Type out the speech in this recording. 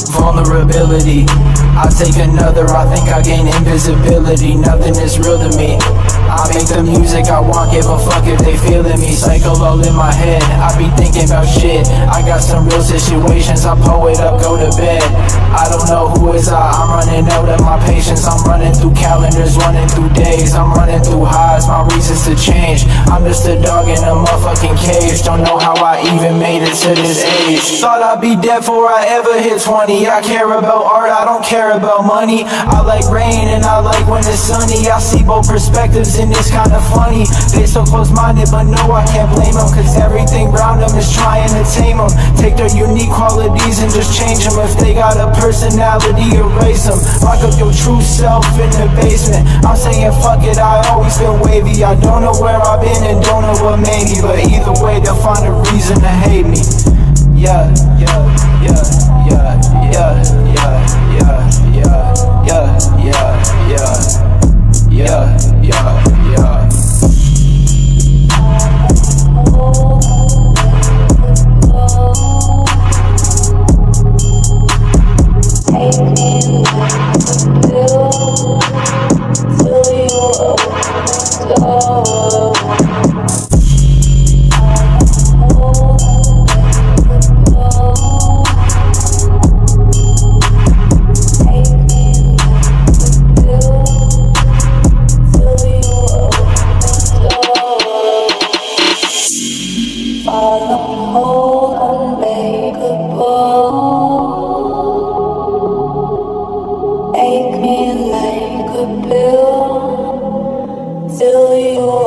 vulnerability. I take another, I think I gain invisibility. Nothing is real to me. I make the music I want, give a fuck if they feeling me. Cycle all in my head, I be thinking about shit. I got some real situations, I pull it up, go to bed. I don't know who is I'm running out of my patience. I'm running through calendars, running through days. I'm running through highs, my reasons to change. I'm just a dog in a motherfucking cage. Don't know how I even made it to this age. Thought I'd be dead before I ever hit 20. I care about art, I don't care about money. I like rain and I like when it's sunny. I see both perspectives and it's kinda funny. They so close-minded, but no, I can't blame them, cause everything around them is trying to tame them. Take their unique qualities and just change them. If they got a personality, erase them. Lock up your true self in the basement. I'm saying fuck it, I always feel wavy. I don't know where I've been and don't know what made me, but either way they'll find a reason to hate me. Yeah, yeah, yeah, yeah, yeah, yeah, yeah, yeah, yeah, yeah, yeah, yeah, yeah, yeah. Take me like a pill till you